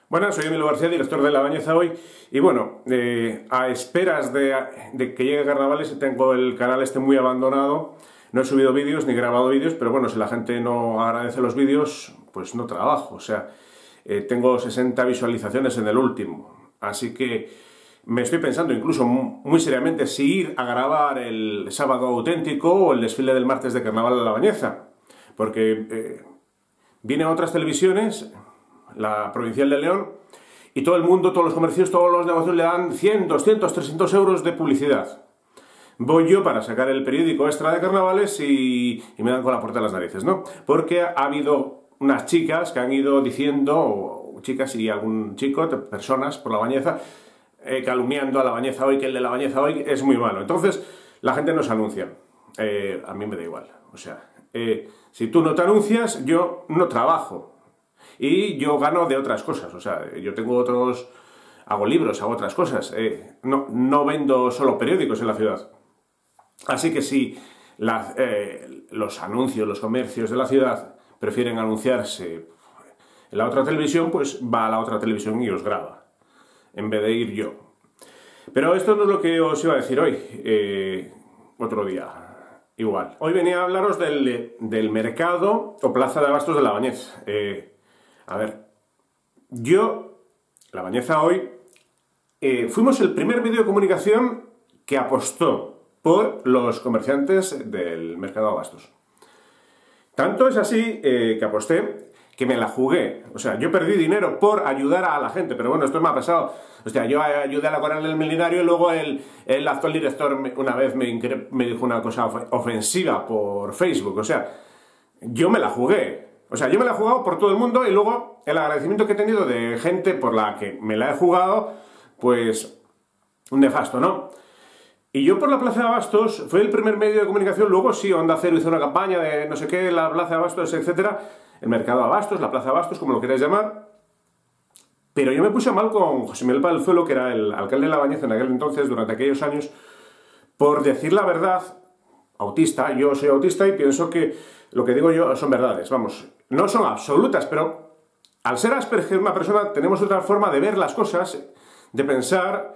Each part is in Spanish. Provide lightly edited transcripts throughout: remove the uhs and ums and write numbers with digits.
Buenas, soy Emilio García, director de La Bañeza Hoy. Y bueno, a esperas de que llegue Carnavales, tengo el canal muy abandonado. No he subido vídeos ni grabado vídeos, pero bueno, si la gente no agradece los vídeos, pues no trabajo. O sea, tengo 60 visualizaciones en el último. Así que me estoy pensando incluso muy seriamente si ir a grabar el sábado auténtico o el desfile del martes de Carnaval de La Bañeza. Porque vienen otras televisiones, la Provincial de León, y todo el mundo, todos los comercios, todos los negocios le dan 100, 200, 300 euros de publicidad. Voy yo para sacar el periódico extra de carnavales y me dan con la puerta de las narices, ¿no? Porque ha habido unas chicas que han ido diciendo, o chicas y algún chico, personas por La Bañeza, calumniando a La Bañeza Hoy, que el de La Bañeza Hoy es muy malo. Entonces, la gente no se anuncia. A mí me da igual. O sea, si tú no te anuncias, yo no trabajo. Y yo gano de otras cosas, o sea, yo tengo otros... hago libros, hago otras cosas, no vendo solo periódicos en la ciudad. Así que si los anuncios, los comercios de la ciudad prefieren anunciarse en la otra televisión, pues va a la otra televisión y os graba, en vez de ir yo. Pero esto no es lo que os iba a decir hoy, otro día. Igual. Hoy venía a hablaros del mercado o plaza de abastos de La Bañeza. A ver, La Bañeza Hoy, fuimos el primer medio de comunicación que apostó por los comerciantes del mercado de abastos. Tanto es así que aposté que me la jugué. O sea, yo perdí dinero por ayudar a la gente, pero bueno, esto me ha pasado. O sea, yo ayudé a la Coral del Milenario y luego el actual director una vez me dijo una cosa ofensiva por Facebook. O sea, yo me la jugué. O sea, yo me la he jugado por todo el mundo y luego el agradecimiento que he tenido de gente por la que me la he jugado, pues un nefasto, ¿no? Y yo por la Plaza de Abastos fue el primer medio de comunicación, luego sí, Onda Cero hizo una campaña de no sé qué, la Plaza de Abastos, etcétera, el mercado de Abastos, la Plaza de Abastos, como lo queráis llamar. Pero yo me puse mal con José Miguel Palazuelo, que era el alcalde de La Bañeza en aquel entonces, durante aquellos años, por decir la verdad, autista, yo soy autista y pienso que lo que digo yo son verdades, vamos, no son absolutas, pero al ser Asperger una persona tenemos otra forma de ver las cosas, de pensar,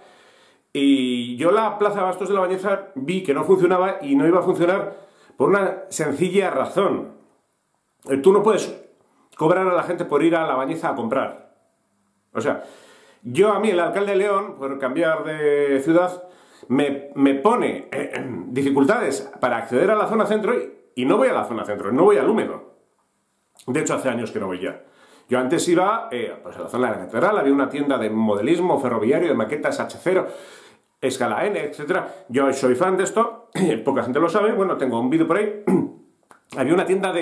y yo la Plaza de Abastos de La Bañeza vi que no funcionaba y no iba a funcionar por una sencilla razón. Tú no puedes cobrar a la gente por ir a La Bañeza a comprar. O sea, a mí el alcalde de León, por cambiar de ciudad, me pone dificultades para acceder a la zona centro y no voy a la zona centro, no voy al húmedo. De hecho, hace años que no voy ya. Yo antes iba pues a la zona de la catedral, había una tienda de modelismo ferroviario, de maquetas H0, escala N, etc. Yo soy fan de esto, poca gente lo sabe, bueno, tengo un vídeo por ahí. Había una tienda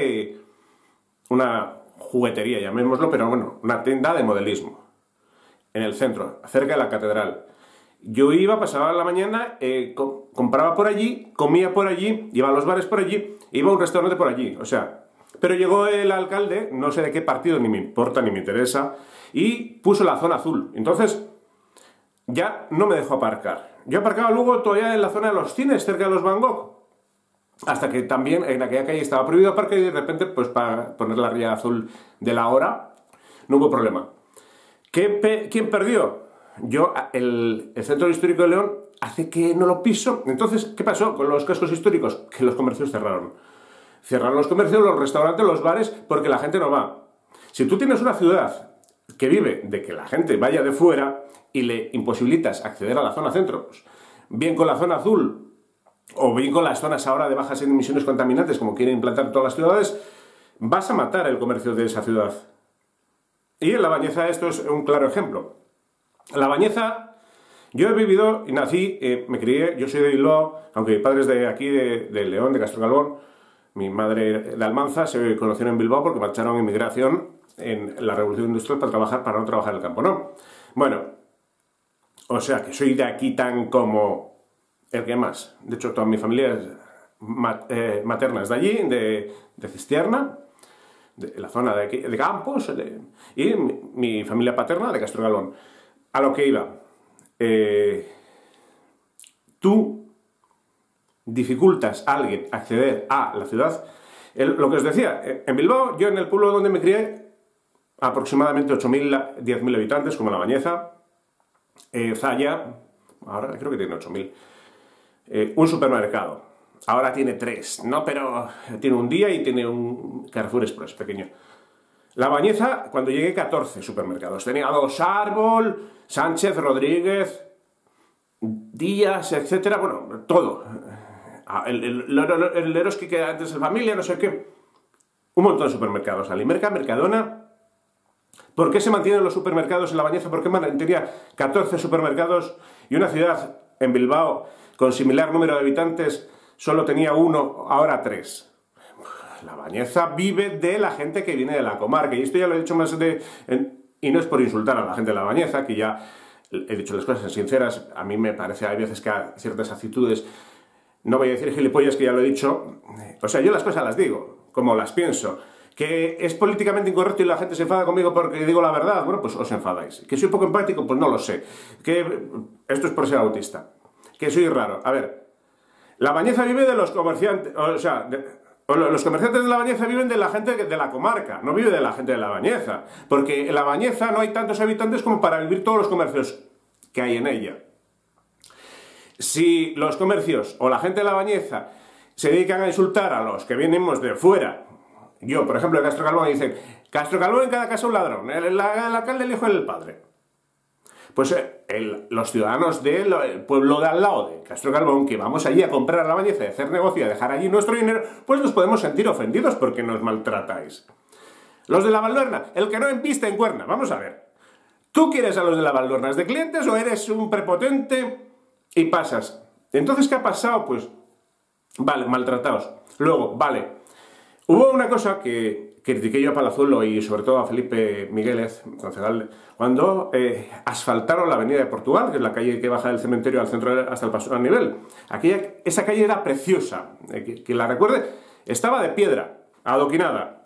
una juguetería, llamémoslo, pero bueno, una tienda de modelismo, en el centro, cerca de la catedral. Yo iba, pasaba la mañana, compraba por allí, comía por allí, iba a los bares por allí, iba a un restaurante por allí, o sea... Pero llegó el alcalde, no sé de qué partido, ni me importa, ni me interesa, y puso la zona azul. Entonces, ya no me dejó aparcar. Yo aparcaba luego todavía en la zona de los cines, cerca de los Van Gogh. Hasta que también en aquella calle estaba prohibido aparcar y de repente, pues para poner la raya azul de la hora, no hubo problema. ¿Quién perdió? El Centro Histórico de León hace que no lo piso. Entonces, ¿qué pasó con los cascos históricos? Que los comercios cerraron. Cerraron los comercios, los restaurantes, los bares, porque la gente no va. Si tú tienes una ciudad que vive de que la gente vaya de fuera y le imposibilitas acceder a la zona centro, pues, bien con la zona azul o bien con las zonas ahora de bajas emisiones contaminantes, como quieren implantar todas las ciudades, vas a matar el comercio de esa ciudad. Y en La Bañeza esto es un claro ejemplo. La Bañeza, yo he vivido y nací, me crié, yo soy de Bilbao, aunque mi padre es de aquí, de León, de Castro Calvón. Mi madre de Almanza se conocieron en Bilbao porque marcharon en migración en la Revolución Industrial para no trabajar en el campo, ¿no? Bueno, o sea que soy de aquí tan como el que más. De hecho, toda mi familia es materna es de allí, de Cistierna, de la zona de, aquí, de Campos, y mi familia paterna de Castro Galvón. A lo que iba. Tú dificultas a alguien acceder a la ciudad. Lo que os decía, en Bilbao, yo en el pueblo donde me crié, aproximadamente 8.000, 10.000 habitantes, como La Bañeza. Zalla, ahora creo que tiene 8.000. Un supermercado. Ahora tiene 3, ¿no? Pero tiene un día y tiene un Carrefour Express pequeño. La Bañeza, cuando llegué, 14 supermercados. Tenía 2 Árbol, Sánchez, Rodríguez, Díaz, etcétera. Bueno, todo. El Eroski, que antes es Familia, no sé qué. Un montón de supermercados. Alimerca, Mercadona. ¿Por qué se mantienen los supermercados en La Bañeza? ¿Por qué tenía 14 supermercados y una ciudad, en Bilbao, con similar número de habitantes, solo tenía 1, ahora 3? La Bañeza vive de la gente que viene de la comarca, y esto ya lo he dicho más y no es por insultar a la gente de La Bañeza, que ya he dicho las cosas sinceras. A mí me parece, hay veces que hay ciertas actitudes, no voy a decir gilipollas, que ya lo he dicho, o sea, yo las cosas las digo, como las pienso. ¿Que es políticamente incorrecto y la gente se enfada conmigo porque digo la verdad? Bueno, pues os enfadáis. ¿Que soy poco empático? Pues no lo sé. ¿Que esto es por ser autista? ¿Que soy raro? A ver, La Bañeza vive de los comerciantes, o sea, los comerciantes de La Bañeza viven de la gente de la comarca, no vive de la gente de La Bañeza, porque en La Bañeza no hay tantos habitantes como para vivir todos los comercios que hay en ella. Si los comercios o la gente de La Bañeza se dedican a insultar a los que venimos de fuera, yo, por ejemplo, en Castro Calvón dicen, Castro Calvón en cada casa un ladrón, el alcalde, el hijo del padre. Pues los ciudadanos del pueblo de al lado de Castro Calvón, que vamos allí a comprar a La Bañeza y a hacer negocio y a dejar allí nuestro dinero, pues nos podemos sentir ofendidos porque nos maltratáis. Los de La Valluerna, el que no embiste en cuerna, vamos a ver. ¿Tú quieres a los de La Valluerna de clientes o eres un prepotente y pasas? Entonces, ¿qué ha pasado? Pues, vale, maltratados. Luego, vale, hubo una cosa que critiqué yo a Palazuelo y sobre todo a Felipe Migueles, concejal, cuando asfaltaron la avenida de Portugal, que es la calle que baja del cementerio al centro hasta el paso a nivel. Esa calle era preciosa, que la recuerde, estaba de piedra, adoquinada.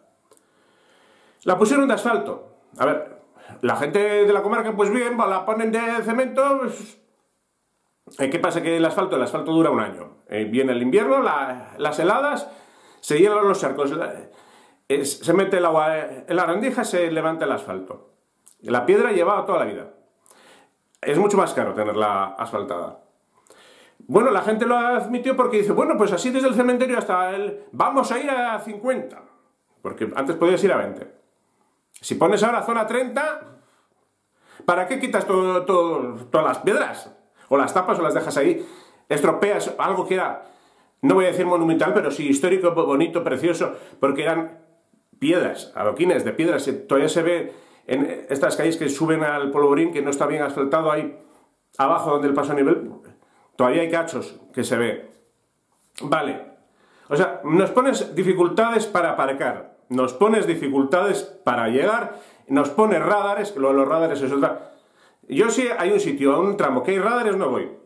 La pusieron de asfalto. A ver, la gente de la comarca, pues bien, la ponen de cemento. Pues, ¿qué pasa? Que el asfalto dura un año. Viene el invierno, las heladas, se llenan los charcos, se mete el agua en la rendija, se levanta el asfalto. La piedra llevaba toda la vida. Es mucho más caro tenerla asfaltada. Bueno, la gente lo admitió porque dice, bueno, pues así desde el cementerio hasta vamos a ir a 50. Porque antes podías ir a 20. Si pones ahora zona 30, ¿para qué quitas todas las piedras? O las tapas o las dejas ahí. Estropeas algo que era, no voy a decir monumental, pero sí histórico, bonito, precioso, porque eran piedras, adoquines de piedras. Todavía se ve en estas calles que suben al polvorín, que no está bien asfaltado, ahí abajo donde el paso a nivel, todavía hay cachos que se ve. Vale, o sea, nos pones dificultades para aparcar, nos pones dificultades para llegar, nos pones radares, que los radares es otra. Yo sí hay un sitio, un tramo que hay radares, no voy.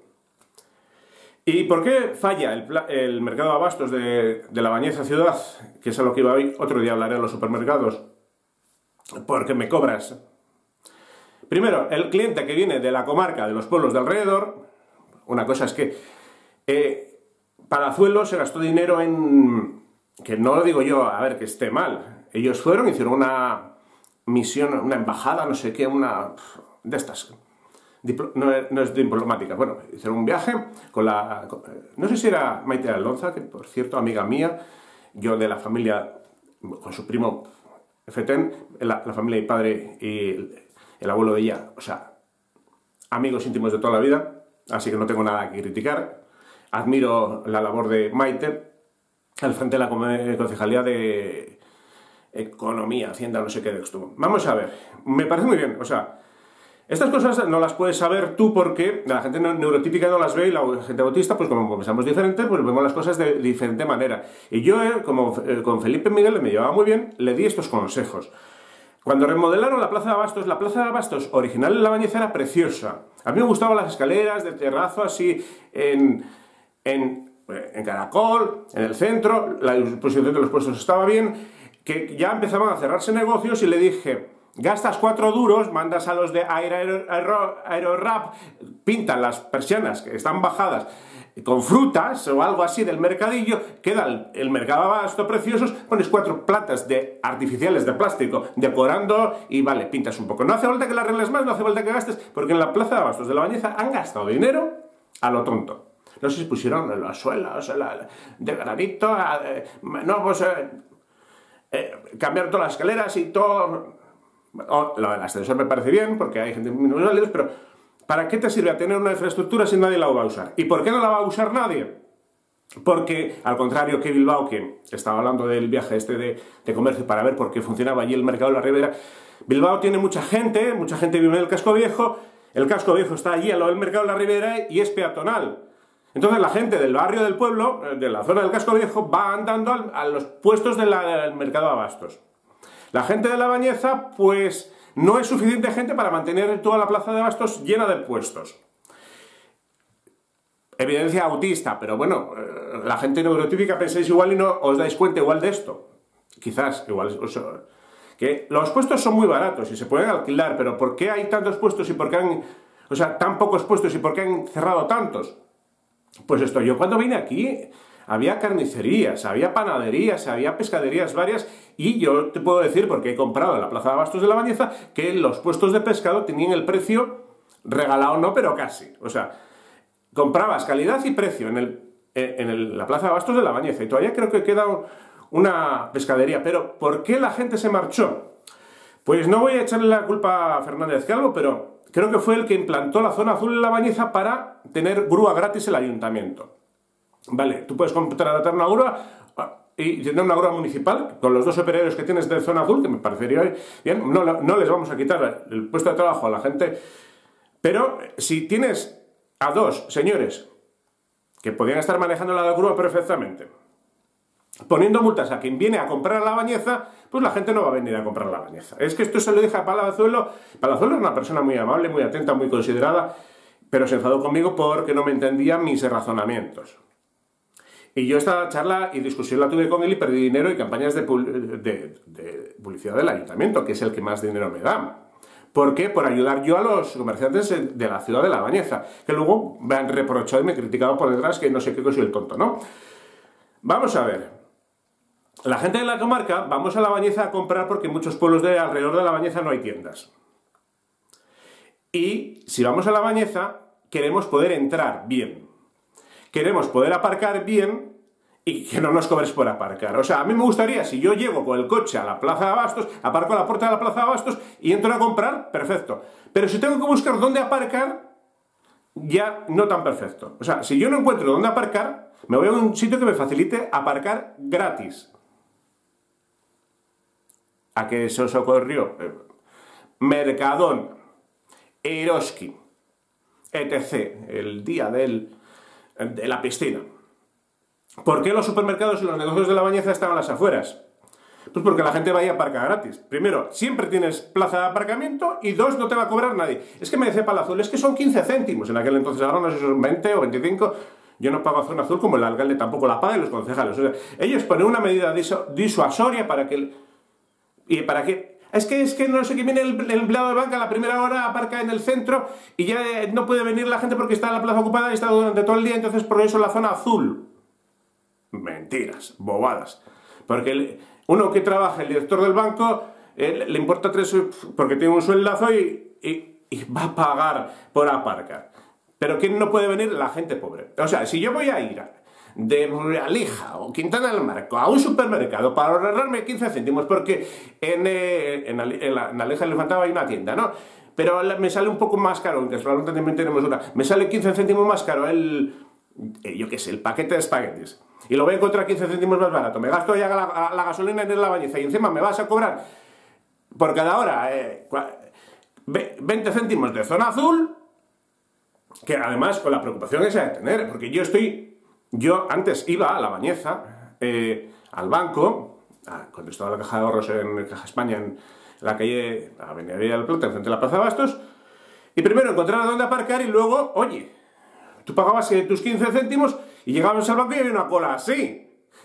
¿Y por qué falla el mercado de abastos de La Bañeza ciudad? Que es a lo que iba hoy. Otro día hablaré de los supermercados. Porque me cobras. Primero, el cliente que viene de la comarca, de los pueblos de alrededor. Una cosa es que Palazuelo se gastó dinero en... Que no lo digo yo, a ver, que esté mal. Ellos fueron, hicieron una misión, una embajada, no sé qué, una... de estas... No es diplomática. Bueno, hicieron un viaje con no sé si era Maite Alonza, que por cierto, amiga mía, yo de la familia, con su primo Feten, la familia y padre y el abuelo de ella, o sea, amigos íntimos de toda la vida, así que no tengo nada que criticar. Admiro la labor de Maite al frente de la concejalía de Economía, Hacienda, no sé qué de esto. Vamos a ver, me parece muy bien, o sea, estas cosas no las puedes saber tú porque la gente neurotípica no las ve y la gente autista, pues como pensamos diferente, pues vemos las cosas de diferente manera. Y yo, como con Felipe Miguel me llevaba muy bien, le di estos consejos. Cuando remodelaron la Plaza de Abastos original en La Bañeza era preciosa. A mí me gustaban las escaleras de terrazo así en caracol, en el centro, la disposición de los puestos estaba bien, que ya empezaban a cerrarse negocios y le dije... gastas 4 duros, mandas a los de Aerorap, pintan las persianas que están bajadas con frutas o algo así del mercadillo, queda el mercado abasto preciosos, pones 4 plantas artificiales de plástico decorando y vale, pintas un poco. No hace falta que las arregles más, no hace falta que gastes, porque en la plaza de abastos de La Bañeza han gastado dinero a lo tonto. No sé si pusieron las suelas de granito, cambiar todas las escaleras y todo. Lo del ascensor me parece bien, porque hay gente muy válida, pero ¿para qué te sirve tener una infraestructura si nadie la va a usar? ¿Y por qué no la va a usar nadie? Porque, al contrario que Bilbao, que estaba hablando del viaje este de comercio para ver por qué funcionaba allí el mercado de la Ribera, Bilbao tiene mucha gente vive en el casco viejo está allí al lado del mercado de la Ribera y es peatonal. Entonces la gente del barrio del pueblo, de la zona del casco viejo, va andando a los puestos del mercado de abastos. La gente de La Bañeza, pues, no es suficiente gente para mantener toda la plaza de abastos llena de puestos. Evidencia autista, pero bueno, la gente neurotípica pensáis igual y no os dais cuenta igual de esto. Quizás, igual, que los puestos son muy baratos y se pueden alquilar, pero ¿por qué hay tantos puestos y por qué tan pocos puestos y por qué han cerrado tantos? Pues esto, yo cuando vine aquí había carnicerías, había panaderías, había pescaderías varias y yo te puedo decir, porque he comprado en la plaza de abastos de La Bañeza, que los puestos de pescado tenían el precio regalado, no, pero casi. O sea, comprabas calidad y precio en la plaza de abastos de La Bañeza y todavía creo que queda una pescadería. Pero ¿por qué la gente se marchó? Pues no voy a echarle la culpa a Fernández Calvo, pero creo que fue el que implantó la zona azul en La Bañeza para tener grúa gratis el ayuntamiento. Vale, tú puedes contratar una grúa y tener una grúa municipal con los 2 operarios que tienes de zona azul, que me parecería bien, no les vamos a quitar el puesto de trabajo a la gente, pero si tienes a 2 señores que podrían estar manejando la grúa perfectamente, poniendo multas a quien viene a comprar a La Bañeza, pues la gente no va a venir a comprar a La Bañeza. Es que esto se lo dije a Palazuelo. Palazuelo es una persona muy amable, muy atenta, muy considerada, pero se enfadó conmigo porque no me entendía mis razonamientos. Y yo esta charla y discusión la tuve con él y perdí dinero y campañas de publicidad del ayuntamiento, que es el que más dinero me da. ¿Por qué? Por ayudar yo a los comerciantes de la ciudad de La Bañeza, que luego me han reprochado y me han criticado por detrás que no sé qué, que soy el tonto, ¿no? Vamos a ver. La gente de la comarca vamos a La Bañeza a comprar porque en muchos pueblos de alrededor de La Bañeza no hay tiendas. Y si vamos a La Bañeza, queremos poder entrar bien. Queremos poder aparcar bien y que no nos cobres por aparcar. O sea, a mí me gustaría, si yo llego con el coche a la plaza de abastos, aparco a la puerta de la plaza de abastos y entro a comprar, perfecto. Pero si tengo que buscar dónde aparcar, ya no tan perfecto. O sea, si yo no encuentro dónde aparcar, me voy a un sitio que me facilite aparcar gratis. ¿A qué se os ocurrió? Mercadona, Eroski, etc. El día de la piscina. ¿Por qué los supermercados y los negocios de La Bañeza estaban a las afueras? Pues porque la gente va a aparcar gratis. Primero, siempre tienes plaza de aparcamiento y 2, no te va a cobrar nadie. Es que me decía Palazuelo, es que son 15 céntimos. En aquel entonces, ahora no sé si son 20 o 25. Yo no pago zona azul como el alcalde tampoco la paga y los concejales. O sea, ellos ponen una medida disuasoria para que... ¿Y para qué? Es que no sé qué viene el empleado de banca a la primera hora, aparca en el centro y ya no puede venir la gente porque está en la plaza ocupada y está durante todo el día, entonces por eso la zona azul. Mentiras, bobadas. Porque uno que trabaja, el director del banco, le importa 3 porque tiene un sueldazo y va a pagar por aparcar. Pero ¿quién no puede venir? La gente pobre. O sea, si yo voy a ir de Alija o Quintana del Marco a un supermercado para ahorrarme 15 céntimos, porque en Alija del Infantado hay una tienda, ¿no? Pero me sale un poco más caro, aunque probablemente también tenemos una, me sale 15 céntimos más caro yo qué sé, el paquete de espaguetis. Y lo voy a encontrar 15 céntimos más barato. Me gasto ya la gasolina en La Bañeza y encima me vas a cobrar por cada hora 20 céntimos de zona azul, que además con la preocupación esa de tener, porque yo antes iba a La Bañeza, al banco, cuando estaba la caja de ahorros en Caja España, en la calle Avenida del Plata, enfrente de la Plaza de Bastos, y primero encontrar dónde aparcar y luego, oye, tú pagabas tus 15 céntimos y llegabas al banco y había una cola así.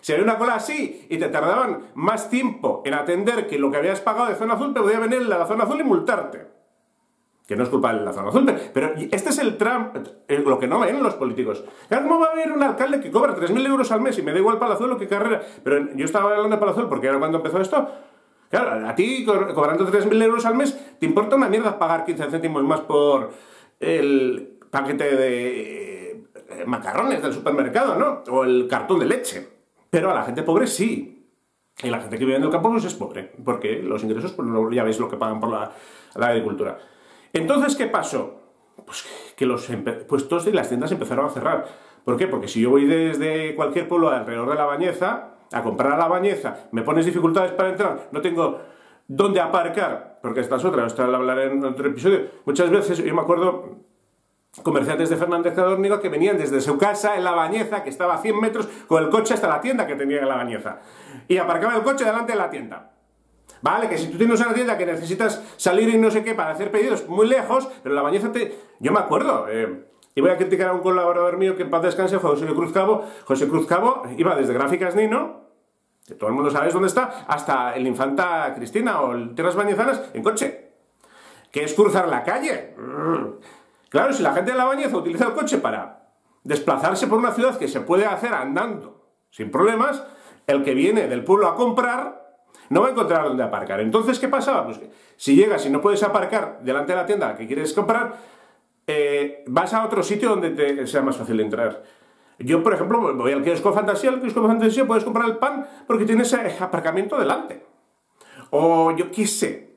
Si había una cola así y te tardaban más tiempo en atender que lo que habías pagado de zona azul, te podía venir la zona azul y multarte. Que no es culpa de la zona azul, pero este es el Trump, lo que no ven los políticos. ¿Cómo va a haber un alcalde que cobra 3.000 euros al mes y me da igual Palazuelo que Carrera? Pero yo estaba hablando de Palazuelo porque era cuando empezó esto. Claro, a ti cobrando 3.000 euros al mes te importa una mierda pagar 15 céntimos más por el paquete de macarrones del supermercado, ¿no? O el cartón de leche. Pero a la gente pobre sí. Y la gente que vive en el campo pues es pobre, porque los ingresos, pues ya veis lo que pagan por la agricultura. Entonces, ¿qué pasó? Pues que los puestos de las tiendas empezaron a cerrar. ¿Por qué? Porque si yo voy desde cualquier pueblo alrededor de La Bañeza a comprar a La Bañeza, me pones dificultades para entrar, no tengo dónde aparcar, porque esta es otra, esto lo hablaré en otro episodio. Muchas veces, yo me acuerdo, comerciantes de Fernández Cadórnigo que venían desde su casa en La Bañeza, que estaba a 100 metros, con el coche hasta la tienda que tenía en La Bañeza. Y aparcaban el coche delante de la tienda. Vale, que si tú tienes una tienda que necesitas salir y no sé qué para hacer pedidos muy lejos, pero La Bañeza te... Yo me acuerdo, y voy a criticar a un colaborador mío que en paz descanse, José Cruz Cabo. José Cruz Cabo iba desde Gráficas Nino, que todo el mundo sabe dónde está, hasta el Infanta Cristina o el Tierras Bañezanas en coche. ¿Qué es cruzar la calle? Claro, si la gente de La Bañeza utiliza el coche para desplazarse por una ciudad que se puede hacer andando sin problemas, el que viene del pueblo a comprar no va a encontrar dónde aparcar. Entonces, ¿qué pasaba? Pues que si llegas y no puedes aparcar delante de la tienda que quieres comprar, vas a otro sitio donde te sea más fácil entrar. Yo, por ejemplo, voy al kiosco Fantasía. Al kiosco Fantasía puedes comprar el pan porque tienes aparcamiento delante. O yo qué sé.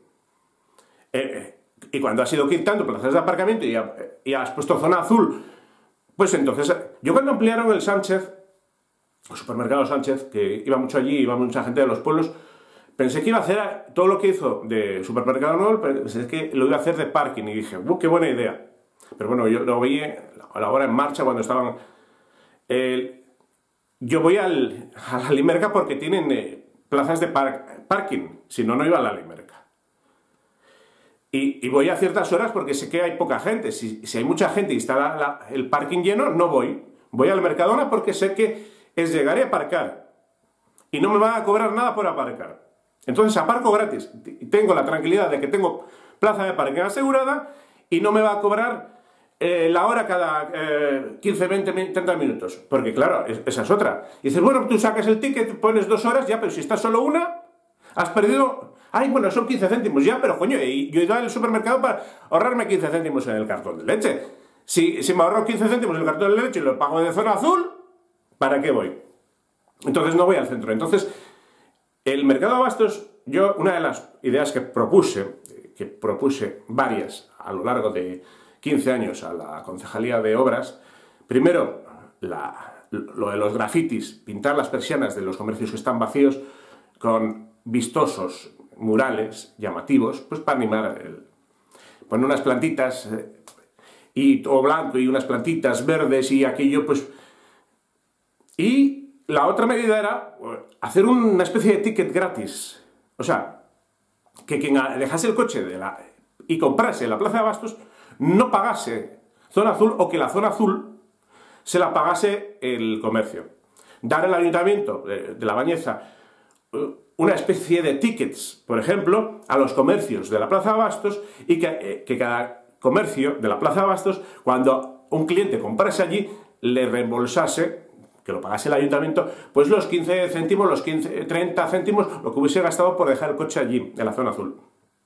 Y cuando has ido quitando plazas de aparcamiento y has puesto zona azul, pues entonces, yo cuando ampliaron el Sánchez, el supermercado Sánchez, que iba mucho allí, iba mucha gente de los pueblos, pensé que iba a hacer todo lo que hizo de supermercado nuevo, pensé que lo iba a hacer de parking y dije, qué buena idea. Pero bueno, yo lo vi a la hora en marcha cuando estaban... yo voy a la Limerca porque tienen plazas de parking, si no, no iba a la Limerca. Y voy a ciertas horas porque sé que hay poca gente. Si hay mucha gente y está el parking lleno, no voy. Voy al Mercadona porque sé que es llegar y aparcar. Y no me van a cobrar nada por aparcar. Entonces aparco gratis. Tengo la tranquilidad de que tengo plaza de parking asegurada y no me va a cobrar la hora cada 15, 20, 30 minutos. Porque claro, esa es otra. Y dices, bueno, tú sacas el ticket, pones 2 horas, ya, pero si estás solo una, has perdido... Ay, bueno, son 15 céntimos, ya, pero coño, yo he ido al supermercado para ahorrarme 15 céntimos en el cartón de leche. Si me ahorro 15 céntimos en el cartón de leche y lo pago de zona azul, ¿para qué voy? Entonces no voy al centro. Entonces, el mercado de abastos, yo, una de las ideas que propuse varias a lo largo de 15 años a la Concejalía de Obras, primero, lo de los grafitis, pintar las persianas de los comercios que están vacíos con vistosos murales llamativos, pues para animar poner unas plantitas y todo blanco y unas plantitas verdes y aquello, pues... Y la otra medida era hacer una especie de ticket gratis. O sea, que quien dejase el coche y comprase en la plaza de abastos no pagase zona azul, o que la zona azul se la pagase el comercio. Dar al ayuntamiento de La Bañeza una especie de tickets, por ejemplo, a los comercios de la plaza de abastos, y que cada comercio de la plaza de abastos, cuando un cliente comprase allí, le reembolsase, que lo pagase el ayuntamiento, pues los 15 céntimos, los 30 céntimos, lo que hubiese gastado por dejar el coche allí, en la zona azul.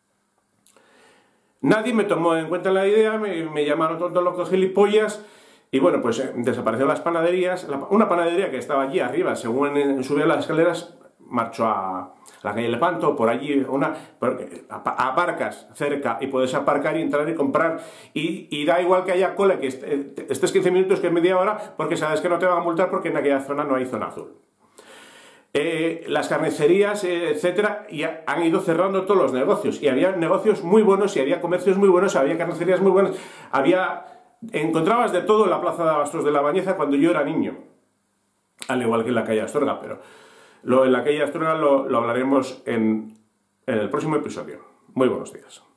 Nadie me tomó en cuenta la idea, me llamaron tonto, loco, gilipollas, y bueno, pues desaparecieron las panaderías. Una panadería que estaba allí arriba, según subía las escaleras, marchó a la calle Lepanto, por allí, aparcas cerca y puedes aparcar y entrar y comprar, y da igual que haya cola, que estés 15 minutos, que media hora, porque sabes que no te van a multar porque en aquella zona no hay zona azul. Las carnicerías, etcétera, y han ido cerrando todos los negocios, y había negocios muy buenos, y había comercios muy buenos, había carnicerías muy buenas, encontrabas de todo en la plaza de abastos de La Bañeza cuando yo era niño, al igual que en la calle Astorga, pero en la calle Astorga lo hablaremos en el próximo episodio. Muy buenos días.